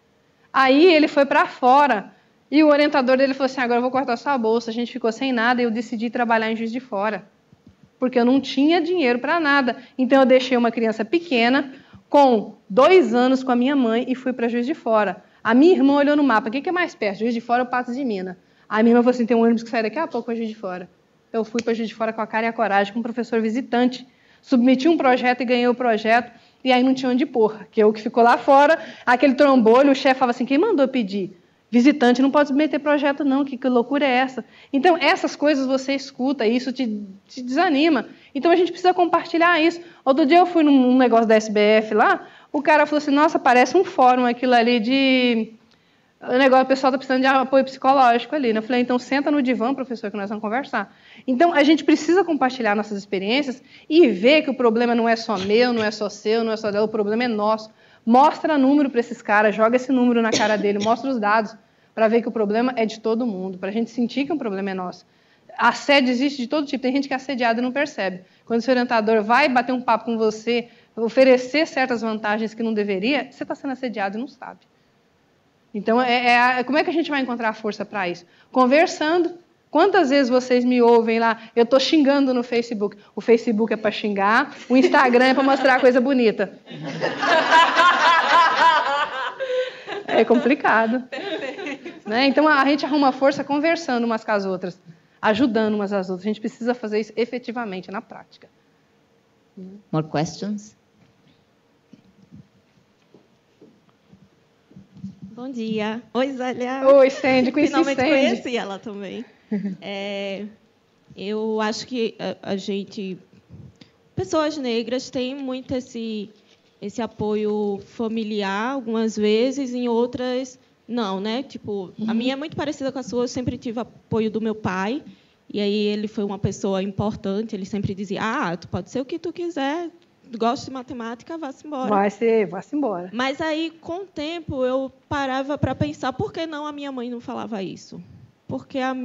Aí ele foi para fora e o orientador dele falou assim, agora eu vou cortar sua bolsa. A gente ficou sem nada e eu decidi trabalhar em Juiz de Fora, porque eu não tinha dinheiro para nada. Então, eu deixei uma criança pequena com 2 anos com a minha mãe e fui para Juiz de Fora. A minha irmã olhou no mapa, o que é mais perto? Juiz de Fora ou Patos de Minas? A minha irmã falou assim, tem um ônibus que sai daqui a pouco para Juiz de Fora. Eu fui para Juiz de Fora com a cara e a coragem, com um professor visitante. Submeti um projeto e ganhei o projeto, e aí não tinha onde pôr, que eu que ficou lá fora, aquele trombolho, o chefe falava assim, quem mandou pedir? Visitante não pode submeter projeto não, que loucura é essa? Então, essas coisas você escuta, e isso te desanima. Então, a gente precisa compartilhar isso. Outro dia eu fui num negócio da SBF lá, o cara falou assim, nossa, parece um fórum aquilo ali de... O pessoal está precisando de apoio psicológico ali. Né? Eu falei, então senta no divã, professor, que nós vamos conversar. Então, a gente precisa compartilhar nossas experiências e ver que o problema não é só meu, não é só seu, não é só dela, o problema é nosso. Mostra número para esses caras, joga esse número na cara dele, mostra os dados, para ver que o problema é de todo mundo, para a gente sentir que o problema é nosso. Assédio existe de todo tipo, tem gente que é assediada e não percebe. Quando o seu orientador vai bater um papo com você, oferecer certas vantagens que não deveria, você está sendo assediado e não sabe. Então, como é que a gente vai encontrar força para isso? Conversando Quantas vezes vocês me ouvem lá, eu estou xingando no Facebook. O Facebook é para xingar, o Instagram é para mostrar coisa bonita. É complicado. Né? Então, a gente arruma força conversando umas com as outras, ajudando umas às outras. A gente precisa fazer isso efetivamente, na prática. More questions? Bom dia. Oi, Zélia. Oi, Sandy. Finalmente conheci ela também. Eu acho que a gente, pessoas negras, têm muito esse apoio familiar, algumas vezes, em outras não, né? Tipo, a minha é muito parecida com a sua. Eu sempre tive apoio do meu pai. E aí ele foi uma pessoa importante. Ele sempre dizia: tu pode ser o que tu quiser. Gosto de matemática, vá-se embora. Vá-se embora. Mas aí, com o tempo, eu parava para pensar, por que não a minha mãe não falava isso? Porque a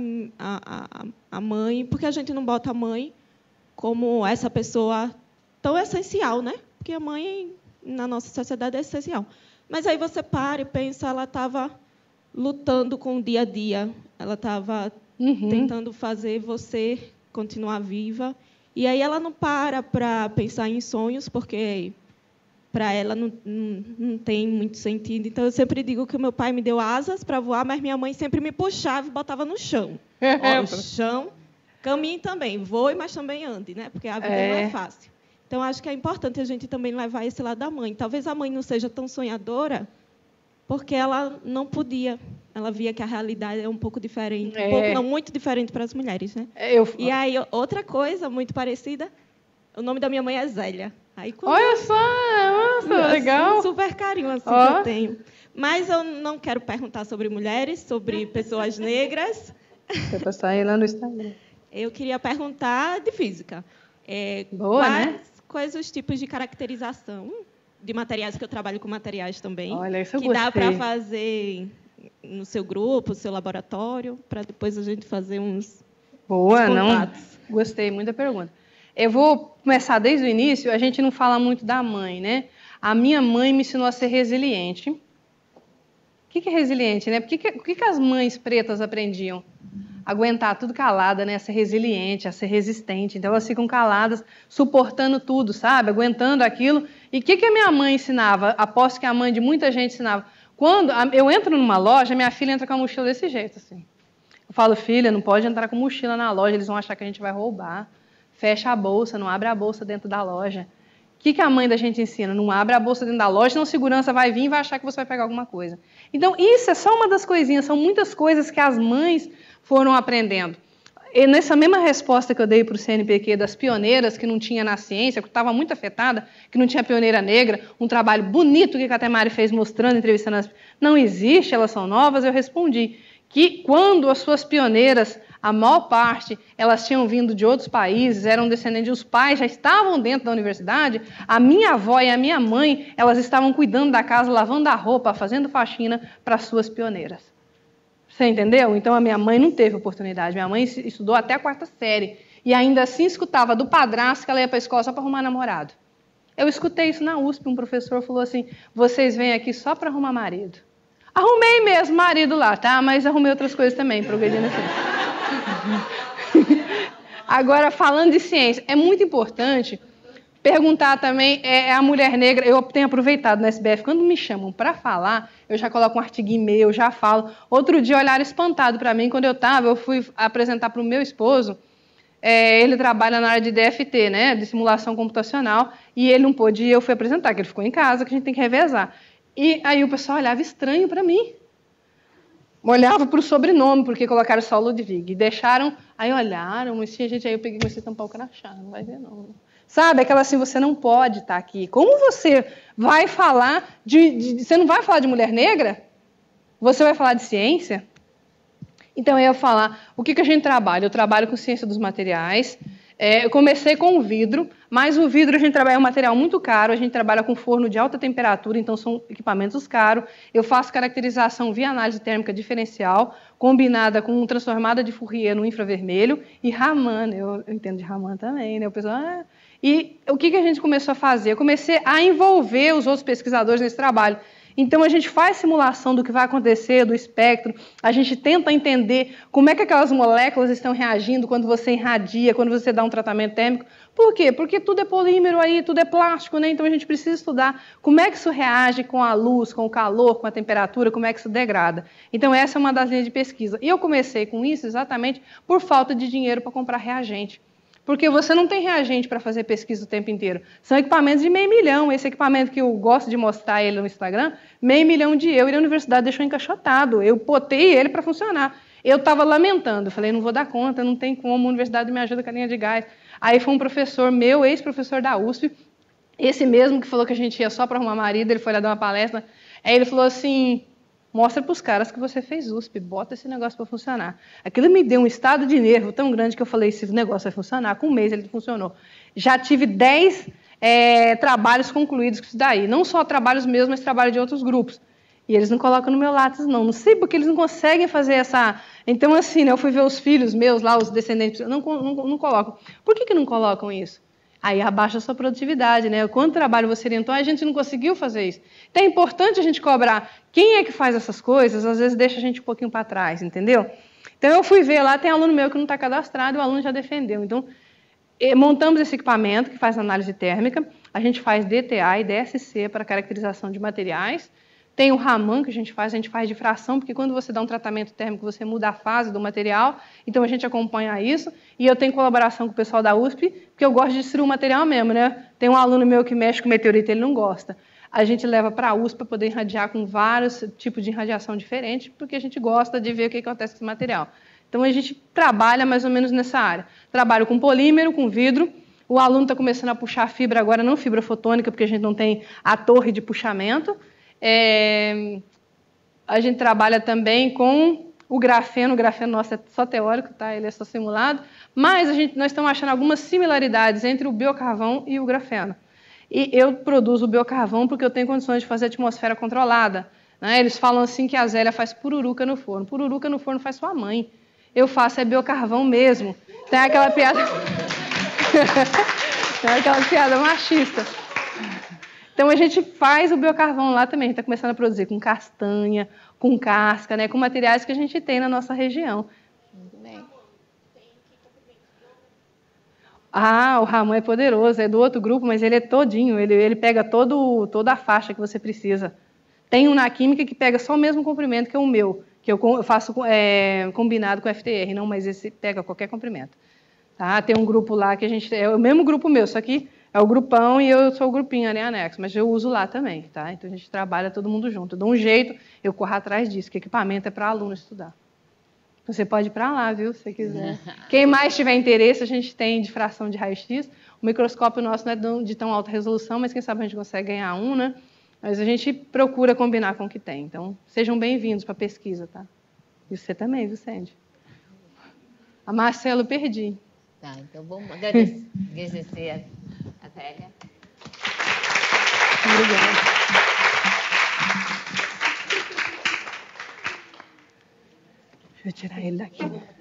mãe... Por que a gente não bota a mãe como essa pessoa tão essencial, né? Porque a mãe, na nossa sociedade, é essencial. Mas aí você para e pensa, ela estava lutando com o dia a dia. Ela estava tentando fazer você continuar viva. E aí ela não para pensar em sonhos, porque para ela não tem muito sentido. Então, eu sempre digo que o meu pai me deu asas para voar, mas minha mãe sempre me puxava e botava no chão. O chão, caminhe também, voe, mas também ande, né? Porque a vida não é fácil. Então, acho que é importante a gente também levar esse lado da mãe. Talvez a mãe não seja tão sonhadora, porque ela não podia. Ela via que a realidade é um pouco diferente. Um pouco, não, muito diferente para as mulheres, né? E aí, outra coisa muito parecida, o nome da minha mãe é Zélia. Aí, olha só, nossa, legal. Um super carinho assim, que eu tenho. Mas eu não quero perguntar sobre mulheres, sobre pessoas negras. Você está saindo lá no Instagram. Eu queria perguntar de física. Quais os tipos de caracterização de materiais, que eu trabalho com materiais também, olha, isso eu que gostei. Dá para fazer no seu grupo, no seu laboratório, para depois a gente fazer uns contatos. Gostei muito da pergunta. Eu vou começar desde o início. A gente não fala muito da mãe, né? A minha mãe me ensinou a ser resiliente. O que é resiliente, né? O que as mães pretas aprendiam? Aguentar tudo calada, né? A ser resiliente, a ser resistente. Então, elas ficam caladas, suportando tudo, sabe? Aguentando aquilo. E o que a minha mãe ensinava? Aposto que a mãe de muita gente ensinava. Quando eu entro numa loja, minha filha entra com a mochila desse jeito, assim. Eu falo: filha, não pode entrar com mochila na loja, eles vão achar que a gente vai roubar. Fecha a bolsa, não abre a bolsa dentro da loja. O que a mãe da gente ensina? Não abre a bolsa dentro da loja, senão a segurança vai vir e vai achar que você vai pegar alguma coisa. Então, isso é só uma das coisinhas, são muitas coisas que as mães foram aprendendo. E nessa mesma resposta que eu dei para o CNPq das pioneiras, que não tinha na ciência, que estava muito afetada, que não tinha pioneira negra, um trabalho bonito que a Catemari fez mostrando, entrevistando as... Não existe, elas são novas, eu respondi que quando as suas pioneiras, a maior parte, elas tinham vindo de outros países, eram descendentes, os pais já estavam dentro da universidade, a minha avó e a minha mãe, elas estavam cuidando da casa, lavando a roupa, fazendo faxina para as suas pioneiras. Você entendeu? Então, a minha mãe não teve oportunidade. Minha mãe estudou até a 4ª série. E ainda assim escutava do padrasto que ela ia para a escola só para arrumar namorado. Eu escutei isso na USP. Um professor falou assim: vocês vêm aqui só para arrumar marido. Arrumei mesmo marido lá, tá? Mas arrumei outras coisas também, progredindo assim. Agora, falando de ciência, é muito importante perguntar também, a mulher negra, eu tenho aproveitado na SBF, quando me chamam para falar, eu já coloco um artigo e-mail, eu já falo. Outro dia olharam espantado para mim, quando eu fui apresentar para o meu esposo, ele trabalha na área de DFT, né, de simulação computacional, e ele não pôde ir, eu fui apresentar, que ele ficou em casa, que a gente tem que revezar. E aí o pessoal olhava estranho para mim. Olhava para o sobrenome, porque colocaram só Ludwig. E deixaram, aí olharam, mas tinha gente aí, eu peguei e comecei a tampar o crachá, não vai ver não. Sabe, aquela assim, você não pode estar aqui. Como você vai falar você não vai falar de mulher negra? Você vai falar de ciência? Então, eu ia falar, o que a gente trabalha? Eu trabalho com ciência dos materiais. Eu comecei com o vidro, mas o vidro a gente trabalha um material muito caro, a gente trabalha com forno de alta temperatura, então são equipamentos caros. Eu faço caracterização via análise térmica diferencial, combinada com transformada de Fourier no infravermelho, e Raman, eu entendo de Raman também, né? O pessoal, E o que a gente começou a fazer? Eu comecei a envolver os outros pesquisadores nesse trabalho. Então, a gente faz simulação do que vai acontecer, do espectro, a gente tenta entender como é que aquelas moléculas estão reagindo quando você irradia, quando você dá um tratamento térmico. Por quê? Porque tudo é polímero aí, tudo é plástico, né? Então, a gente precisa estudar como é que isso reage com a luz, com o calor, com a temperatura, como é que isso degrada. Então, essa é uma das linhas de pesquisa. E eu comecei com isso exatamente por falta de dinheiro para comprar reagente. Porque você não tem reagente para fazer pesquisa o tempo inteiro. São equipamentos de $500 mil. Esse equipamento que eu gosto de mostrar ele no Instagram, €500 mil, e a universidade deixou encaixotado. Eu botei ele para funcionar. Eu estava lamentando, falei, não vou dar conta, não tem como, a universidade me ajuda com a linha de gás. Aí foi um professor meu, ex-professor da USP, esse mesmo que falou que a gente ia só para arrumar marido, ele foi lá dar uma palestra, aí ele falou assim, mostra para os caras que você fez USP, bota esse negócio para funcionar. Aquilo me deu um estado de nervo tão grande que eu falei, esse negócio vai funcionar. Com um mês ele funcionou. Já tive 10 trabalhos concluídos com isso daí. Não só trabalhos meus, mas trabalho de outros grupos. E eles não colocam no meu Lattes, não. Não sei porque eles não conseguem fazer essa... Então, assim, né, eu fui ver os filhos meus lá, os descendentes, não colocam. Por que não colocam isso? Aí abaixa a sua produtividade, né? Quanto trabalho você orientou, a gente não conseguiu fazer isso. Então é importante a gente cobrar quem é que faz essas coisas, às vezes deixa a gente um pouquinho para trás, entendeu? Então eu fui ver lá, tem aluno meu que não está cadastrado e o aluno já defendeu. Então, montamos esse equipamento que faz análise térmica, a gente faz DTA e DSC para caracterização de materiais. Tem o Raman que a gente faz difração, porque quando você dá um tratamento térmico, você muda a fase do material, então a gente acompanha isso, e eu tenho colaboração com o pessoal da USP, porque eu gosto de destruir o material mesmo, né? Tem um aluno meu que mexe com meteorito, ele não gosta. A gente leva para a USP para poder irradiar com vários tipos de irradiação diferentes, porque a gente gosta de ver o que acontece com esse material. Então a gente trabalha mais ou menos nessa área. Trabalho com polímero, com vidro, o aluno está começando a puxar fibra agora, não fibra fotônica, porque a gente não tem a torre de puxamento. A gente trabalha também com o grafeno nosso é só teórico, tá? Ele é só simulado, mas nós estamos achando algumas similaridades entre o biocarvão e o grafeno. E eu produzo o biocarvão porque eu tenho condições de fazer atmosfera controlada, né? Eles falam assim que a Zélia faz pururuca no forno. Pururuca no forno faz sua mãe. Eu faço biocarvão mesmo. Tem aquela piada... Tem aquela piada machista. Então, a gente faz o biocarvão lá também. A gente está começando a produzir com castanha, com casca, né, com materiais que a gente tem na nossa região. Muito bem. O Ramon é poderoso, é do outro grupo, mas ele é todinho. Ele pega toda a faixa que você precisa. Tem um na química que pega só o mesmo comprimento que é o meu, que eu faço combinado com o FTR, não, mas esse pega qualquer comprimento. Tá? Tem um grupo lá que a gente... É o mesmo grupo meu, só que é o grupão e eu sou o grupinho ali anexo, mas eu uso lá também, tá? Então a gente trabalha todo mundo junto. Eu dou um jeito, eu corro atrás disso, que equipamento é para aluno estudar. Você pode ir para lá, viu, se você quiser. Quem mais tiver interesse, a gente tem difração de raio-x. O microscópio nosso não é de tão alta resolução, mas quem sabe a gente consegue ganhar um, né? Mas a gente procura combinar com o que tem. Então, sejam bem-vindos para a pesquisa, tá? E você também, viu, Sandy? A Marcelo, perdi. Tá, então vamos agradecer a Zélia. Obrigada. Deixa eu tirar ele daqui.